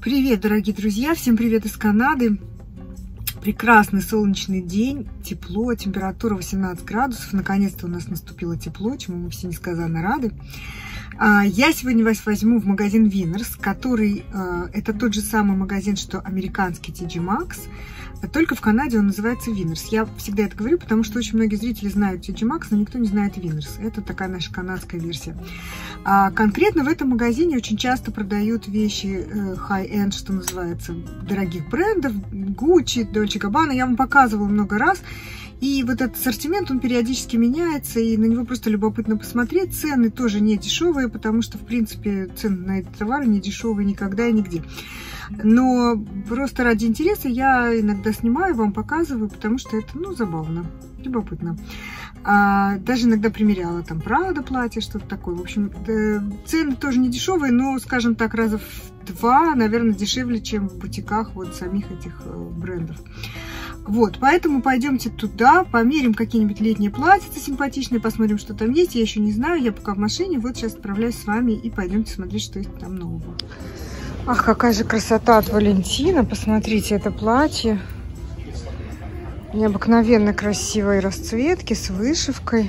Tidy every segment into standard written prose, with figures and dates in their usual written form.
Привет, дорогие друзья! Всем привет из Канады! Прекрасный солнечный день, тепло, температура 18 градусов. Наконец-то у нас наступило тепло, чему мы все несказанно рады. Я сегодня вас возьму в магазин Winners, который это тот же самый магазин, что американский TJ Maxx, только в Канаде он называется Winners. Я всегда это говорю, потому что очень многие зрители знают TJ Maxx, но никто не знает Winners. Это такая наша канадская версия. Конкретно в этом магазине очень часто продают вещи high-end, что называется, дорогих брендов, Gucci, Dolce Gabbana. Я вам показывала много раз. И вот этот ассортимент, он периодически меняется, и на него просто любопытно посмотреть. Цены тоже не дешевые, потому что, в принципе, цены на эти товары не дешевые никогда и нигде. Но просто ради интереса я иногда снимаю, вам показываю, потому что это, забавно, любопытно. Даже иногда примеряла там Prada платье, что-то такое. В общем, цены тоже не дешевые, но, скажем так, раза в 2, наверное, дешевле, чем в бутиках вот самих этих брендов. Вот, поэтому пойдемте туда, померим какие-нибудь летние платьица симпатичные, посмотрим, что там есть. Я еще не знаю, я пока в машине, вот сейчас отправляюсь с вами и пойдемте смотреть, что есть там нового. Ах, какая же красота от Валентина, посмотрите, это платье. Необыкновенно красивой расцветки, с вышивкой.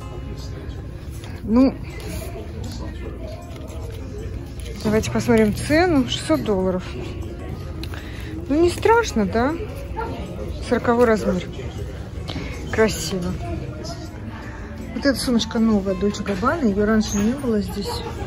Давайте посмотрим цену, $600. Не страшно, да? 40 размер. Красиво. Вот эта сумочка новая, Dolce Gabbana. Ее раньше не было здесь.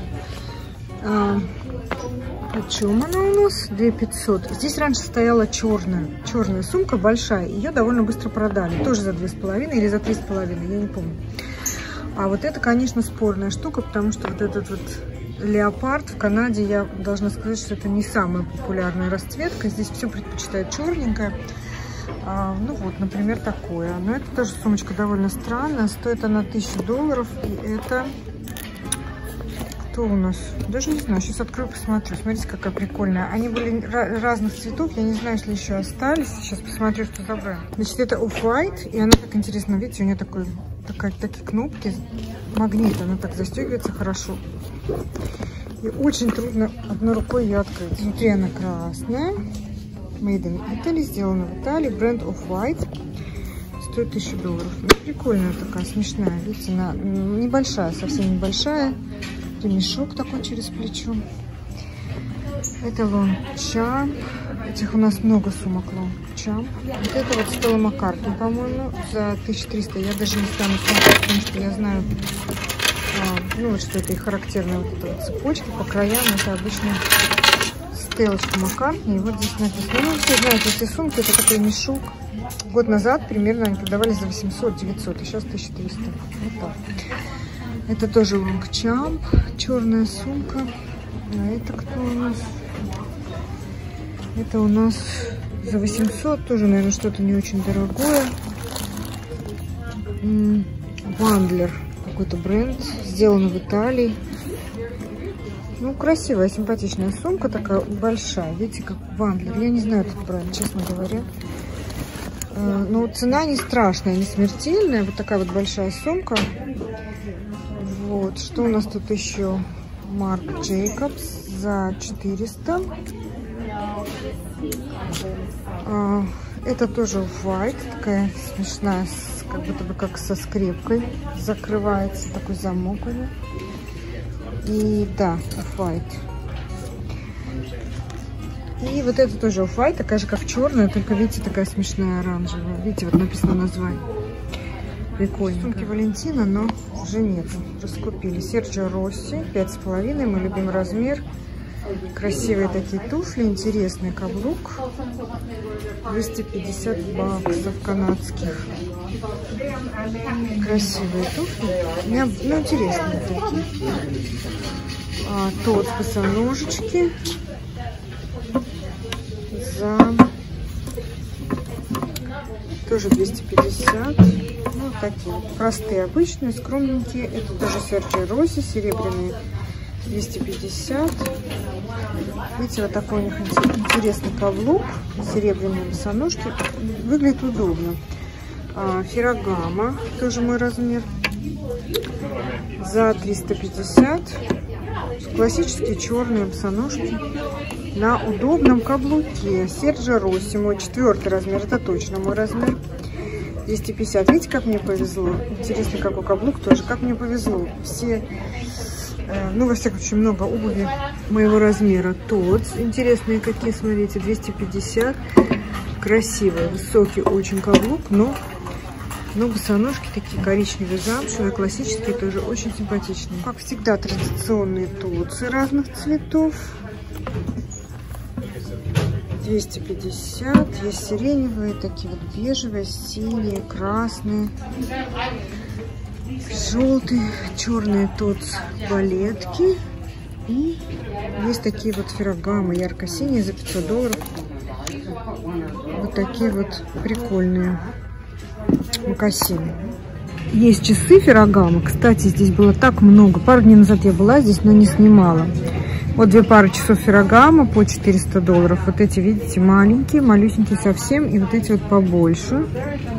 Почем она у нас? 2500. Здесь раньше стояла черная сумка, большая. Ее довольно быстро продали. Тоже за 2,5 или за 3,5, я не помню. А вот это, конечно, спорная штука, потому что вот этот вот леопард в Канаде, я должна сказать, что это не самая популярная расцветка. Здесь все предпочитают черненькое. Вот, например, такое. Но это тоже сумочка довольно странная. Стоит она $1000. И это... Кто у нас? Даже не знаю. Сейчас открою, посмотрю. Смотрите, какая прикольная. Они были разных цветов. Я не знаю, если еще остались. Сейчас посмотрю, что за бренд. Значит, это Off-White. И она так интересно, видите, у нее такие кнопки. Магнит. Она так застегивается хорошо. И очень трудно одной рукой ее открыть. Внутри она красная. Made in Italy, сделана в Италии, бренд Off-White, стоит $1000. Прикольная такая, смешная, видите, она небольшая, совсем небольшая, ремешок такой через плечо. Это Longchamp, этих у нас много сумок Longchamp. Вот это вот Stella McCartney, по-моему, за 1300. Я даже не стану смотреть, потому что я знаю, вот что это и характерная вот эта вот цепочка по краям, это обычно Стеллочка Маккартни. И вот здесь написано, все знаете, эти сумки, это такой мешок. Год назад примерно они продавались за 800-900, а сейчас 1300. Вот так. Это тоже Longchamp, черная сумка. А это кто у нас? Это у нас за 800, тоже, наверное, что-то не очень дорогое. Wandler, какой-то бренд, сделан в Италии. Красивая, симпатичная сумка, такая большая. Видите, как Wandler. Я не знаю этот бренд, честно говоря. Но цена не страшная, не смертельная. Вот такая вот большая сумка. Вот, что у нас тут еще? Marc Jacobs за 400. Это тоже Off-White, такая смешная, как будто бы как со скрепкой. Закрывается такой замок у нее. И да, Off-White. И вот это тоже Off-White, такая же как черная, только видите, такая смешная оранжевая. Видите, вот написано название. Прикольно. Сумки Валентина, но уже нет. Раскупили. Sergio Rossi, 5,5, мой любимый размер. Красивые такие туфли, интересный каблук. $250 канадских. Красивые туфли. Интересные такие. Тот босоножечки за тоже 250. Такие простые, обычные, скромненькие. Это тоже Sergio Rossi, серебряные, 250. Видите, вот такой у них интересный каблук, серебряные босоножки. Выглядит удобно. Ferragamo, тоже мой размер, за 350. Классические черные босоножки. на удобном каблуке. Серджо Росси, мой 4-й размер, это точно мой размер. 250. Видите, как мне повезло? Интересно, какой каблук тоже. Как мне повезло. Все, ну, во всяком случае, много обуви моего размера. Тот, интересные какие, смотрите, 250. Красивый, высокий очень каблук, но босоножки такие коричневые, замшевые, классические, тоже очень симпатичные. Как всегда, традиционные тутсы разных цветов. 250. Есть сиреневые, такие вот бежевые, синие, красные, желтые, черные тутс, балетки. И есть такие вот феррагамы, ярко-синие за $500. Вот такие вот прикольные мокасины. Есть часы феррагамы. Кстати, здесь было так много. Пару дней назад я была здесь, но не снимала. Вот 2 пары часов феррагама по $400. Вот эти, видите, маленькие, малюсенькие совсем. И вот эти вот побольше.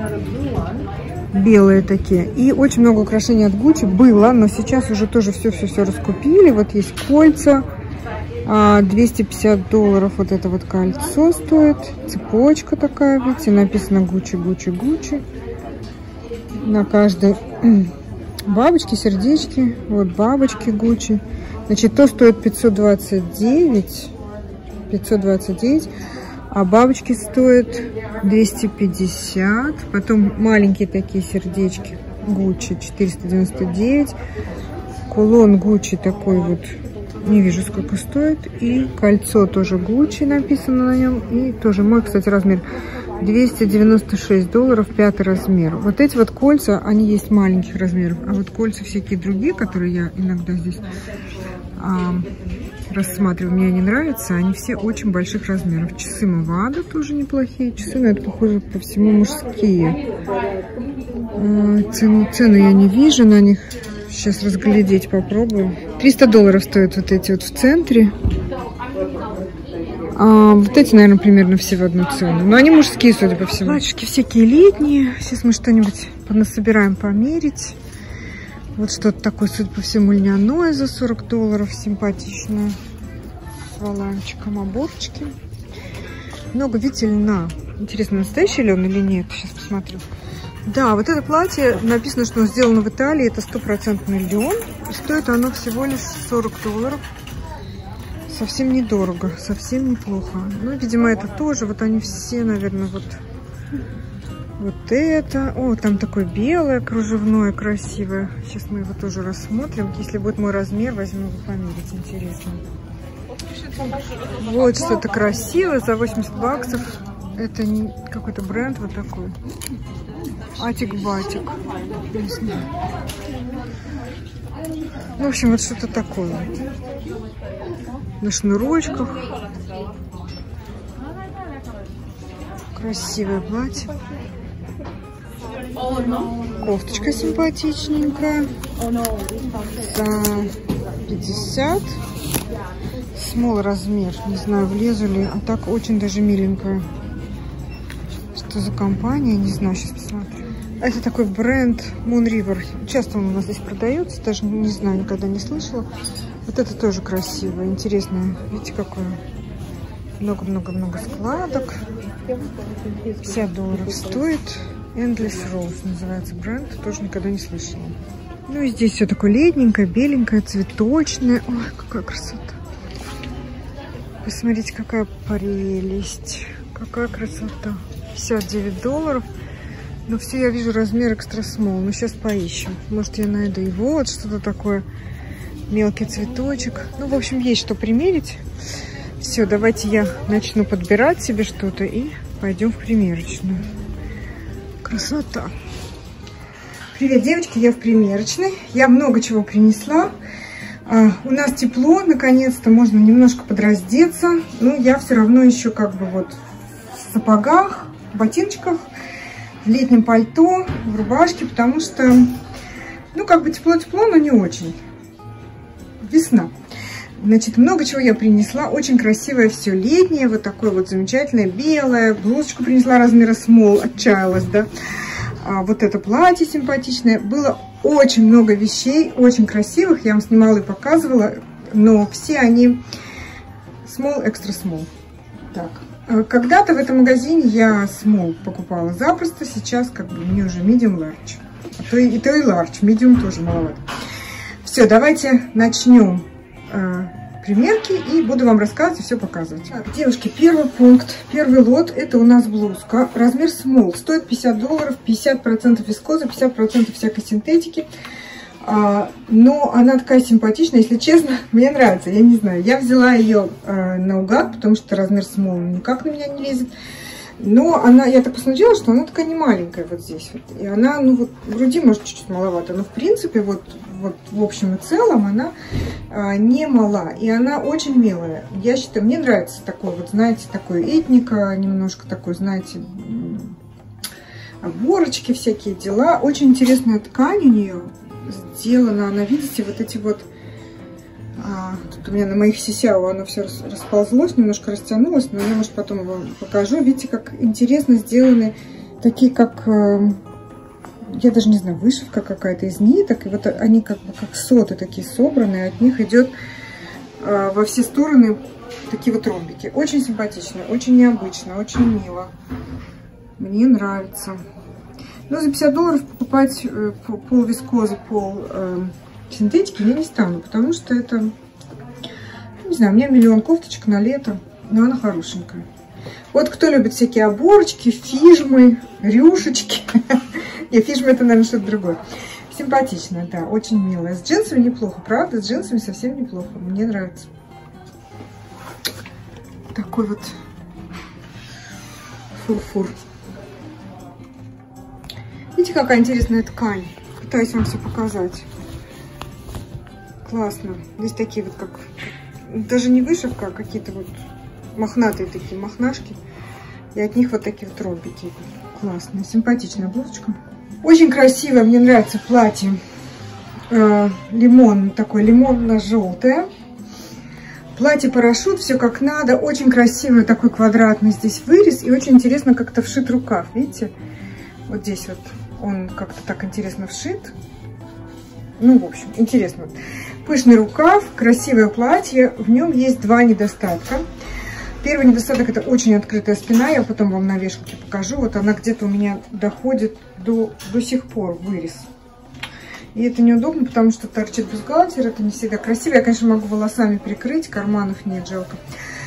Белые такие. И очень много украшений от Gucci было, но сейчас уже тоже все раскупили. Вот есть кольца. $250 вот это вот кольцо стоит. Цепочка такая, видите, написано Gucci, Gucci, Gucci. На каждой бабочки, сердечки. Вот бабочки Gucci. Значит, то стоит 529, а бабочки стоят 250. Потом маленькие такие сердечки Gucci 499. Кулон Gucci такой вот, не вижу сколько стоит. И кольцо тоже Gucci написано на нем. И тоже мой, кстати, размер $296, 5-й размер. Вот эти вот кольца, они есть маленьких размеров. А вот кольца всякие другие, которые я иногда здесь рассматриваю, мне они нравятся. Они все очень больших размеров. Часы Movado тоже неплохие. Часы, но это, похоже, по всему мужские. Цены я не вижу на них. Сейчас разглядеть попробую. $300 стоят вот эти вот в центре. Вот эти, наверное, примерно все в одну цену. Но они мужские, судя по всему. Платьишки всякие летние. Сейчас мы что-нибудь насобираем померить. Вот что-то такое, судя по всему, льняное за $40. Симпатичное. С воланчиком, оборочки. Много, видите, льна. Интересно, настоящий лен или нет? Сейчас посмотрю. Да, вот это платье, написано, что оно сделано в Италии. Это 100% лен. И стоит оно всего лишь $40. Совсем недорого, совсем неплохо. Ну, видимо, это тоже. Вот они все, наверное, вот это. О, там такое белое, кружевное, красивое. Сейчас мы его тоже рассмотрим. Если будет мой размер, возьму его померить. Интересно. Вот что-то красивое за $80. Это не какой-то бренд вот такой. Атик-батик. Не знаю. В общем, вот что-то такое. На шнурочках. Красивое платье. Кофточка симпатичненькая. За 50. Смол размер. Не знаю, влезу ли. А так очень даже миленькая. Что за компания? Не знаю, сейчас посмотрю. Это такой бренд Moon River. Часто он у нас здесь продается. Даже не знаю, никогда не слышала. Вот это тоже красиво, интересно. Видите, какое? Много-много-много складок. $50 стоит. Endless Rose называется бренд. Тоже никогда не слышала. Ну и здесь все такое летненькое, беленькое, цветочное. Ой, какая красота. Посмотрите, какая прелесть. Какая красота. $59. Но все я вижу размер экстра смол. Ну, сейчас поищем. Может, я найду и вот что-то такое. Мелкий цветочек. Ну, в общем, есть что примерить. Все, давайте я начну подбирать себе что-то и пойдем в примерочную. Красота. Привет, девочки, я в примерочной. Я много чего принесла. У нас тепло, наконец-то можно немножко подраздеться. Но я все равно еще как бы вот в сапогах, в ботиночках, в летнем пальто, в рубашке, потому что, ну, как бы тепло-тепло, но не очень. Весна. Значит, много чего я принесла. Очень красивое все летнее. Вот такое вот замечательное белое. Блузочку принесла размера small. Отчаялась, да. Вот это платье симпатичное. Было очень много вещей. Очень красивых. Я вам снимала и показывала. Но все они Small, extra small. Так. Когда-то в этом магазине я small покупала запросто, сейчас как бы мне уже medium large. А то и large, medium тоже маловато. Все, давайте начнем примерки и буду вам рассказывать и все показывать. Так, девушки, первый пункт, первый лот, это у нас блузка. Размер small, стоит $50, 50% вискозы, 50% всякой синтетики. Но она такая симпатичная, если честно, мне нравится, я не знаю. Я взяла ее наугад, потому что размер small никак на меня не лезет. Но она, я так посмотрела, что она такая не маленькая вот здесь. Вот. И она, ну вот, в груди может чуть-чуть маловато, но в принципе, вот в общем и целом она не мала. И она очень милая. Я считаю, мне нравится такой, вот знаете, такой этника, немножко такой, знаете, оборочки всякие дела. Очень интересная ткань у нее. Сделана она, видите, вот эти вот, тут у меня на моих сисяо оно все расползлось, немножко растянулось, но я, может, потом вам покажу. Видите, как интересно сделаны такие, как, я даже не знаю, вышивка какая-то из ниток, и вот они как бы как соты такие собранные, от них идет во все стороны такие вот ромбики. Очень симпатично, очень необычно, очень мило. Мне нравится. Но за $50 покупать пол вискозы, пол синтетики я не стану, потому что это, не знаю, у меня миллион кофточек на лето, но она хорошенькая. Вот кто любит всякие оборочки, фижмы, рюшечки. Нет, фижмы это, наверное, что-то другое. Симпатичная, да, очень милая. С джинсами неплохо, правда, с джинсами совсем неплохо, мне нравится. Такой вот фур-фур. Видите, какая интересная ткань. Пытаюсь вам все показать. Классно. Здесь такие вот как... Даже не вышивка, а какие-то вот мохнатые такие мохнашки. И от них вот такие вот ромбики. Классно. Симпатичная блузочка. Очень красивое. Мне нравится платье. Лимон. Такое лимонно-желтое. Платье-парашют. Все как надо. Очень красивый такой квадратный здесь вырез. И очень интересно как-то вшит рукав. Видите? Вот здесь вот он как-то так интересно вшит. Ну, в общем, интересно. Пышный рукав, красивое платье. В нем есть два недостатка. Первый недостаток — это очень открытая спина. Я потом вам на вешалке покажу. Вот она где-то у меня доходит до сих пор, вырез. И это неудобно, потому что торчит бюстгальтер. Это не всегда красиво. Я, конечно, могу волосами прикрыть. Карманов нет, жалко.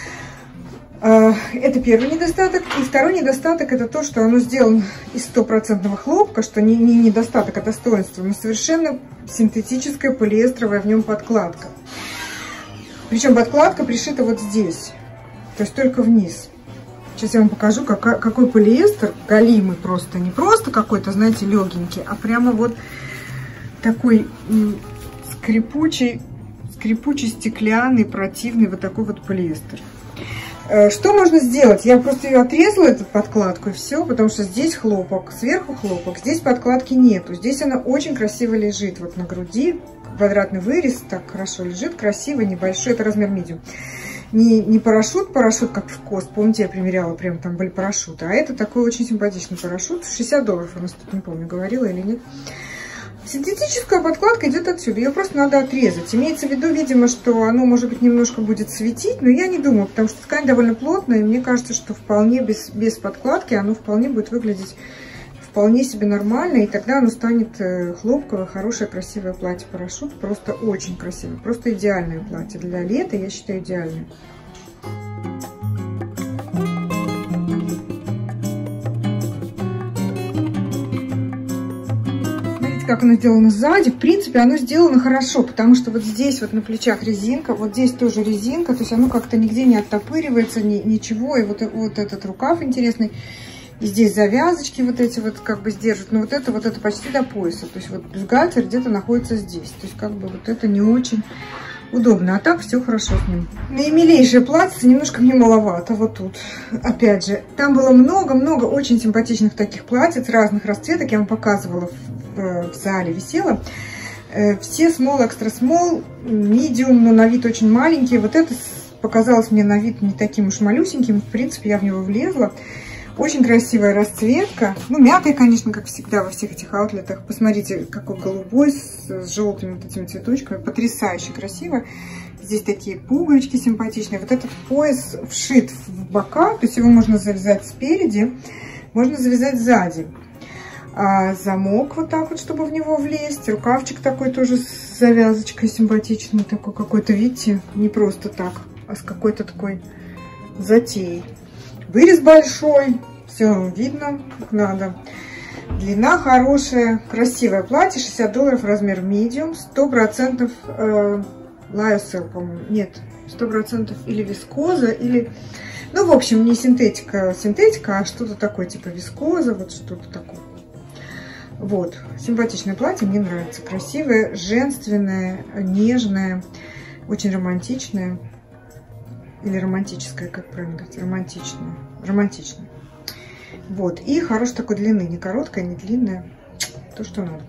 Это первый недостаток. И второй недостаток — это то, что оно сделано из 100% хлопка, что не недостаток, а достоинство, но совершенно синтетическая полиэстровая в нем подкладка. Причем подкладка пришита вот здесь, то есть только вниз. Сейчас я вам покажу, какой полиэстер голимый просто. Не просто какой-то, знаете, легенький, а прямо вот такой скрипучий, стеклянный, противный вот такой вот полиэстер. Что можно сделать? Я просто ее отрезала, эту подкладку, и все, потому что здесь хлопок, сверху хлопок, здесь подкладки нету. Здесь она очень красиво лежит, вот на груди, квадратный вырез, так хорошо лежит, красиво, небольшой, это размер medium. Не парашют, как в КОС, помните, я примеряла, прям там были парашюты, а это такой очень симпатичный парашют, $60 у нас тут, не помню, говорила или нет. Синтетическая подкладка идет отсюда, ее просто надо отрезать. Имеется в виду, видимо, что оно, может быть, немножко будет светить, но я не думаю, потому что ткань довольно плотная, и мне кажется, что вполне без подкладки оно вполне будет выглядеть вполне себе нормально, и тогда оно станет хлопковое, хорошее, красивое платье-парашют, просто очень красивое, просто идеальное платье для лета, я считаю, идеальное. Как оно сделано сзади, в принципе, оно сделано хорошо, потому что вот здесь вот на плечах резинка, вот здесь тоже резинка, то есть оно как-то нигде не оттопыривается, ничего, и вот этот рукав интересный, и здесь завязочки вот эти вот как бы сдерживают, но вот это почти до пояса, то есть вот бюстгальтер где-то находится здесь, то есть как бы вот это не очень удобно, а так все хорошо с ним. Наимилейшее платье, немножко мне маловато, вот тут, опять же, там было много-много очень симпатичных таких платьиц разных расцветок, я вам показывала в зале, висела. Все small, extra small, medium, но на вид очень маленькие. Вот это показалось мне на вид не таким уж малюсеньким. В принципе, я в него влезла. Очень красивая расцветка. Ну, мятая, конечно, как всегда во всех этих аутлетах. Посмотрите, какой голубой с желтыми вот этими цветочками. Потрясающе красиво. Здесь такие пуговички симпатичные. Вот этот пояс вшит в бока, то есть его можно завязать спереди, можно завязать сзади. А замок вот так вот, чтобы в него влезть. Рукавчик такой тоже с завязочкой симпатичный, такой какой-то, видите, не просто так, а с какой-то такой затеей. Вырез большой, все видно как надо. Длина хорошая, красивое платье, $60, размер medium, 100% lyocell, по-моему, нет, 100% или вискоза, или, ну, в общем, не синтетика, а что-то такое, типа вискоза, вот что-то такое. Вот, симпатичное платье, мне нравится, красивое, женственное, нежное, очень романтичное, или романтическое, как правильно говорить, романтичное. Вот, и хорошей такой длины, не короткая, не длинная, то, что надо.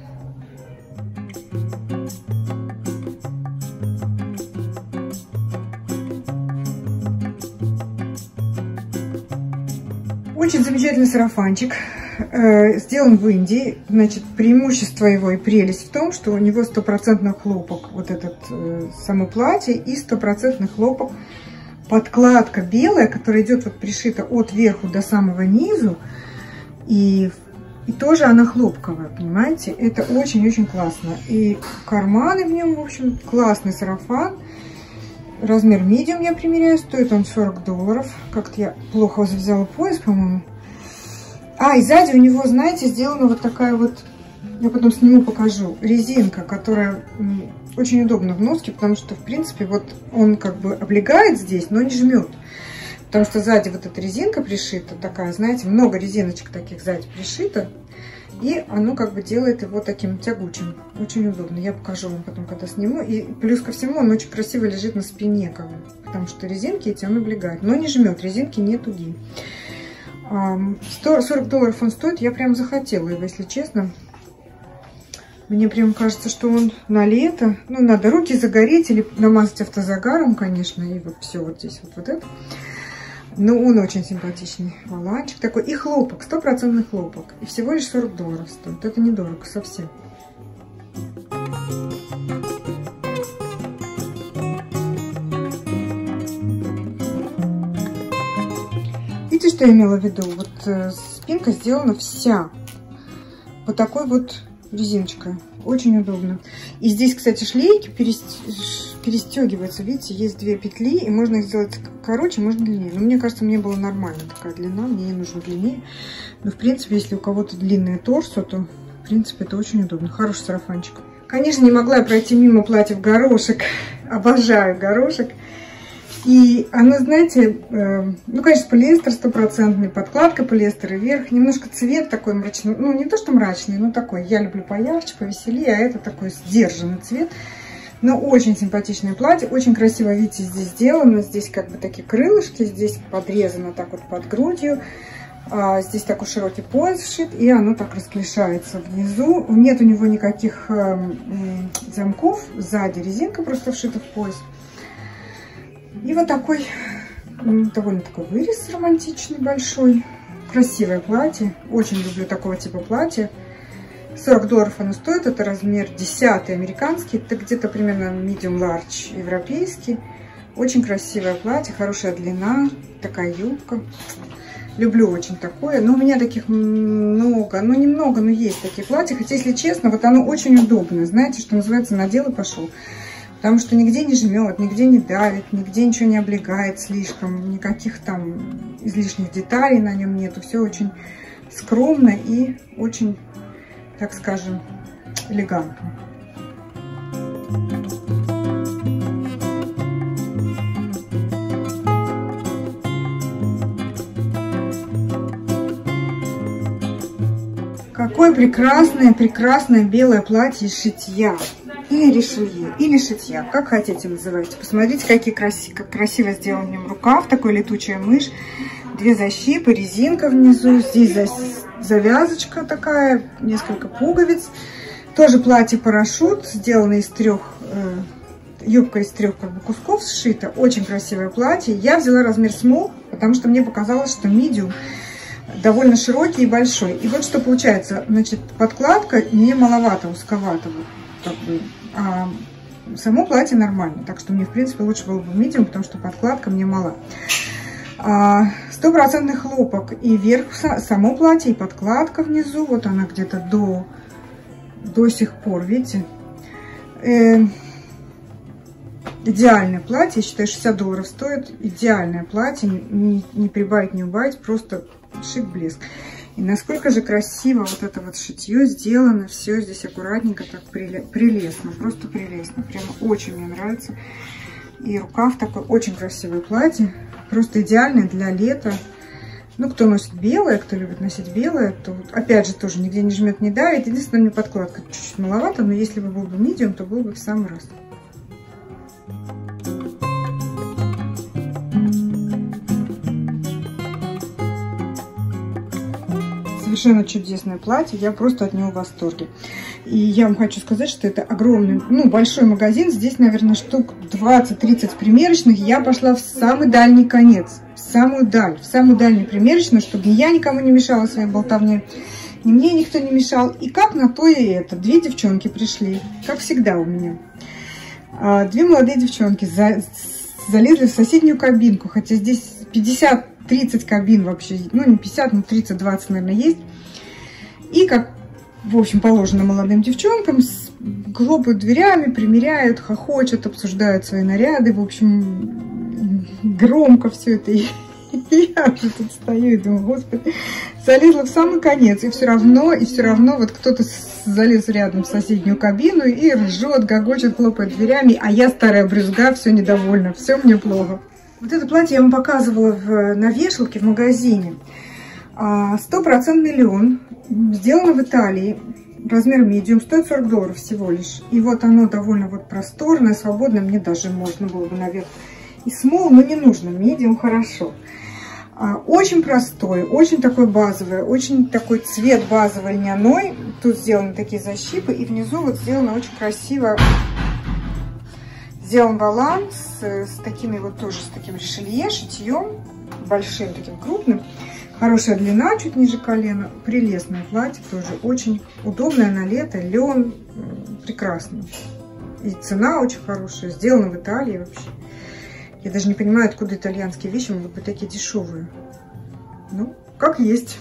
Очень замечательный сарафанчик, сделан в Индии. Значит, преимущество его и прелесть в том, что у него 100% хлопок, вот этот само платье, и 100% хлопок. Подкладка белая, которая идет вот пришита от верху до самого низу, и тоже она хлопковая, понимаете? Это очень-очень классно. И карманы в нем, в общем, классный сарафан. Размер medium я примеряю, стоит он $40. Как-то я плохо завязала пояс, по-моему. А, и сзади у него, знаете, сделана вот такая вот, я потом сниму, покажу, резинка, которая очень удобно в носке, потому что, в принципе, вот он как бы облегает здесь, но не жмет. Потому что сзади вот эта резинка пришита, такая, знаете, много резиночек таких сзади пришито. И оно как бы делает его таким тягучим. Очень удобно. Я покажу вам потом, когда сниму. И плюс ко всему, он очень красиво лежит на спине, как бы, потому что резинки эти он облегает. Но не жмет, резинки не тугие. $40 он стоит. Я прям захотела его, если честно. Мне прям кажется, что он на лето. Ну, надо руки загореть или намазать автозагаром, конечно. И вот все вот здесь вот это. Но он очень симпатичный. Воланчик такой. И хлопок. 100% хлопок. И всего лишь $40 стоит. Это недорого совсем. Видите, что я имела в виду? Вот спинка сделана вся вот такой вот резиночкой. Очень удобно. И здесь, кстати, шлейки перестегиваются. Видите, есть две петли, и можно их сделать короче, можно длиннее. Но мне кажется, мне была нормально такая длина, мне не нужно длиннее. Но, в принципе, если у кого-то длинное торсо, то, в принципе, это очень удобно. Хороший сарафанчик. Конечно, не могла я пройти мимо платья в горошек. Обожаю горошек. И оно, знаете, ну, конечно, полиэстер 100%, подкладка полиэстер и верх. Немножко цвет такой мрачный, ну, не то, что мрачный, но такой. Я люблю поярче, повеселее, а это такой сдержанный цвет. Но очень симпатичное платье, очень красиво, видите, здесь сделано. Здесь как бы такие крылышки, здесь подрезано так вот под грудью. Здесь такой широкий пояс вшит, и оно так расклешается внизу. Нет у него никаких замков, сзади резинка просто вшита в пояс. И вот такой, довольно такой вырез романтичный, большой. Красивое платье. Очень люблю такого типа платья. $40 оно стоит. Это размер 10 американский. Это где-то примерно medium large европейский. Очень красивое платье, хорошая длина. Такая юбка. Люблю очень такое. Но у меня таких много. Ну, немного, но есть такие платья. Хотя, если честно, вот оно очень удобное. Знаете, что называется, надел и пошел. Потому что нигде не жмет, нигде не давит, нигде ничего не облегает слишком, никаких там излишних деталей на нем нету. Все очень скромно и очень, так скажем, элегантно. Какое прекрасное белое платье из шитья. Или решелье, или шитья, как хотите называйте. Посмотрите, как красиво сделан в нем рукав, такой летучая мышь. Две защипы, резинка внизу, здесь завязочка такая, несколько пуговиц. Тоже платье-парашют, сделано из трех, юбка из трех как бы кусков сшита. Очень красивое платье. Я взяла размер small, потому что мне показалось, что medium довольно широкий и большой. И вот что получается, значит, подкладка мне маловато, узковато. Как бы, само платье нормально. Так что мне, в принципе, лучше было бы медиум, потому что подкладка мне мала. 100% хлопок и верх само платье, и подкладка внизу. Вот она где-то до сих пор, видите. Идеальное платье, я считаю, $60 стоит. Идеальное платье, не прибавить, не убавить, просто шик, блеск. И насколько же красиво вот это вот шитье сделано, все здесь аккуратненько, так прелестно, просто прелестно. Прямо очень мне нравится. И рукав такой, очень красивое платье, просто идеальное для лета. Ну, кто носит белое, кто любит носить белое, то, опять же, тоже нигде не жмет, не давит. Единственное, мне подкладка чуть-чуть маловато, но если бы был бы медиум, то был бы в самый раз. Совершенно чудесное платье, я просто от него в восторге. И я вам хочу сказать, что это огромный, ну, большой магазин. Здесь, наверное, штук 20-30 примерочных. Я пошла в самый дальний конец, в самую дальнюю примерочную, чтобы я никому не мешала своей болтовне, ни мне никто не мешал. И как на то и это. Две девчонки пришли, как всегда у меня. Две молодые девчонки залезли в соседнюю кабинку, хотя здесь 50-30 кабин вообще, ну не 50, но 30-20, наверное, есть. И как, в общем, положено молодым девчонкам, хлопают дверями, примеряют, хохочут, обсуждают свои наряды, в общем, громко все это. И я уже тут стою и думаю, господи, залезла в самый конец, и все равно вот кто-то залез рядом в соседнюю кабину и ржет, гогочет, хлопает дверями, а я, старая брюзга, все недовольна, все мне плохо. Вот это платье я вам показывала на вешалке в магазине. 100% лен, сделано в Италии, размер медиум, стоит $40 всего лишь. И вот оно довольно вот просторное, свободное, мне даже можно было бы наверх и смол, но не нужно, медиум хорошо. Очень простой, очень такой базовый, очень такой цвет базовый льняной. Тут сделаны такие защипы, и внизу вот сделано очень красиво. Сделан волан с такими вот тоже, с таким решелье, шитьем, большим таким крупным. Хорошая длина, чуть ниже колена. Прелестное платье, тоже очень удобное на лето, лен, прекрасно. И цена очень хорошая, сделана в Италии вообще. Я даже не понимаю, откуда итальянские вещи могут быть такие дешевые. Ну, как есть.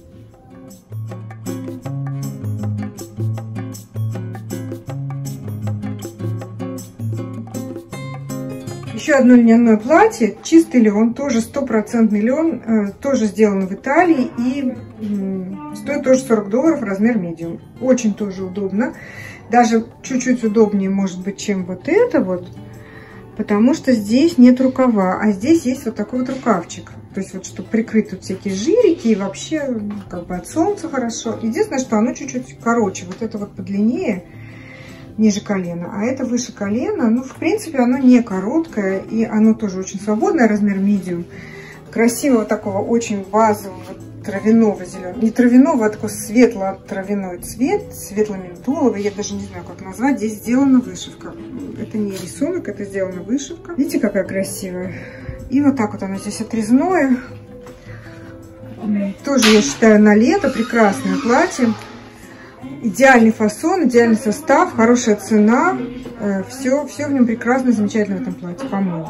Еще одно льняное платье, чистый лен, тоже 100% лен, тоже сделано в Италии и стоит тоже $40, размер медиум. Очень тоже удобно, даже чуть-чуть удобнее, может быть, чем вот это вот, потому что здесь нет рукава, а здесь есть вот такой вот рукавчик. То есть вот, чтобы прикрыть тут всякие жирики и вообще как бы от солнца хорошо. Единственное, что оно чуть-чуть короче, вот это вот подлиннее, ниже колена, а это выше колена. Ну, в принципе, оно не короткое, и оно тоже очень свободное, размер медиум. Красивого такого, очень базового травяного зеленого, не травяного, а такой светло-травяной цвет, светло-ментоловый, я даже не знаю, как назвать. Здесь сделана вышивка. Это не рисунок, это сделана вышивка. Видите, какая красивая. И вот так вот оно здесь отрезное. Тоже, я считаю, на лето прекрасное платье. Идеальный фасон, идеальный состав, хорошая цена. Все в нем прекрасно, замечательно в этом платье, по-моему.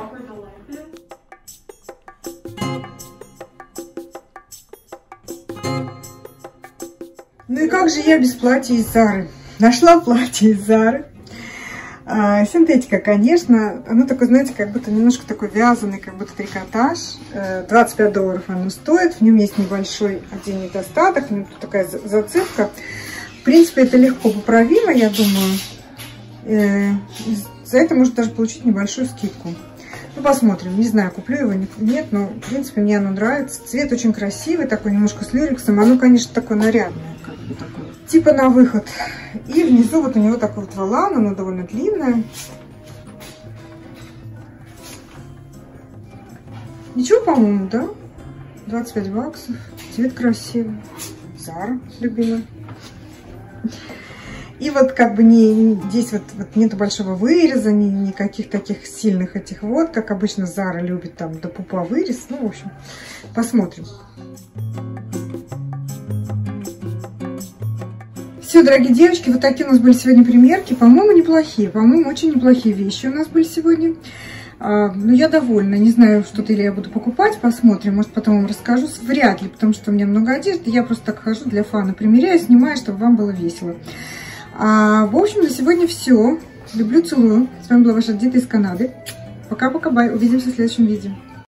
Ну и как же я без платья из Зары? Нашла платье из Зары. Синтетика, конечно. Оно такое, знаете, как будто немножко такой вязаный, как будто трикотаж. $25 оно стоит. В нем есть небольшой один недостаток. В нем тут такая зацепка. В принципе, это легко поправимо, я думаю. За это можно даже получить небольшую скидку. Ну, посмотрим. Не знаю, куплю его, нет, но, в принципе, мне оно нравится. Цвет очень красивый, такой немножко с люрексом. Оно, конечно, такое нарядное, как бы такое. Типа на выход. И внизу вот у него такой вот волан, оно довольно длинное. Ничего, по-моему, да? $25. Цвет красивый. Зара, любимый. И вот как бы здесь вот нету большого выреза, никаких таких сильных этих вот, как обычно Зара любит там до пупа вырез. Ну, в общем, посмотрим. Все, все, дорогие девочки, вот такие у нас были сегодня примерки. По-моему, неплохие. По-моему, очень неплохие вещи у нас были сегодня. Ну, я довольна. Не знаю, что-то или я буду покупать. Посмотрим. Может, потом вам расскажу. Вряд ли, потому что у меня много одежды. Я просто так хожу для фана. Примеряю, снимаю, чтобы вам было весело. В общем, на сегодня все. Люблю, целую. С вами была ваша Дита из Канады. Пока-пока, бай. Увидимся в следующем видео.